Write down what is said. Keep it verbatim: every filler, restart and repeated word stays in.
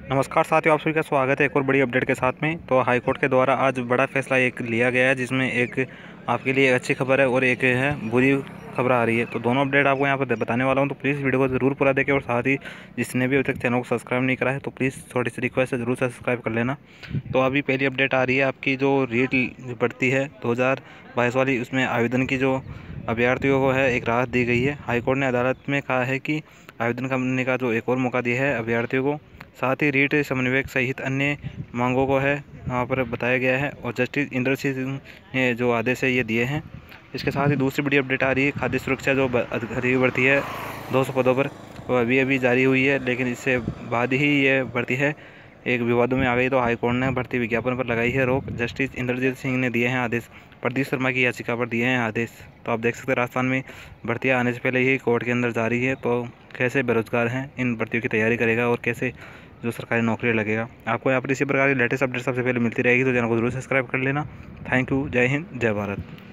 नमस्कार साथियों, आप सभी का स्वागत है एक और बड़ी अपडेट के साथ में। तो हाई कोर्ट के द्वारा आज बड़ा फैसला एक लिया गया है, जिसमें एक आपके लिए अच्छी खबर है और एक है बुरी खबर आ रही है। तो दोनों अपडेट आपको यहाँ पर बताने वाला हूँ, तो प्लीज़ वीडियो को ज़रूर पूरा देखें। और साथ ही जिसने भी अभी तक चैनल को सब्सक्राइब नहीं करा है तो प्लीज़ छोटी सी रिक्वेस्ट है, ज़रूर सब्सक्राइब कर लेना। तो अभी पहली अपडेट आ रही है, आपकी जो रीट बढ़ती है दो हज़ार बाईस वाली, उसमें आवेदन की जो अभ्यर्थियों को है एक राहत दी गई है। हाईकोर्ट ने अदालत में कहा है कि आवेदन करने का जो एक और मौका दिया है अभ्यर्थियों को। साथ ही रीट समन्वयक सहित अन्य मांगों को है वहाँ पर बताया गया है, और जस्टिस इंद्र सिंह ने जो आदेश है ये दिए हैं। इसके साथ ही दूसरी बड़ी अपडेट आ रही है, खाद्य सुरक्षा जो अधिकारी भर्ती है दो सौ पदों पर, वो अभी अभी जारी हुई है, लेकिन इससे बाद ही ये भर्ती है एक विवादों में आ गई। तो हाईकोर्ट ने भर्ती विज्ञापन पर लगाई है रोक। जस्टिस इंद्रजीत सिंह ने दिए हैं आदेश, प्रदीप शर्मा की याचिका पर दिए हैं आदेश। तो आप देख सकते हैं राजस्थान में भर्तियाँ आने से पहले ही कोर्ट के अंदर जारी है। तो कैसे बेरोजगार हैं इन भर्तियों की तैयारी करेगा और कैसे जो सरकारी नौकरी लगेगा। आपको यहाँ पर इसी प्रकार की लेटेस्ट अपडेट सबसे पहले मिलती रहेगी, तो चैनल को जरूर सब्सक्राइब कर लेना। Thank you. जय हिंद, जय भारत।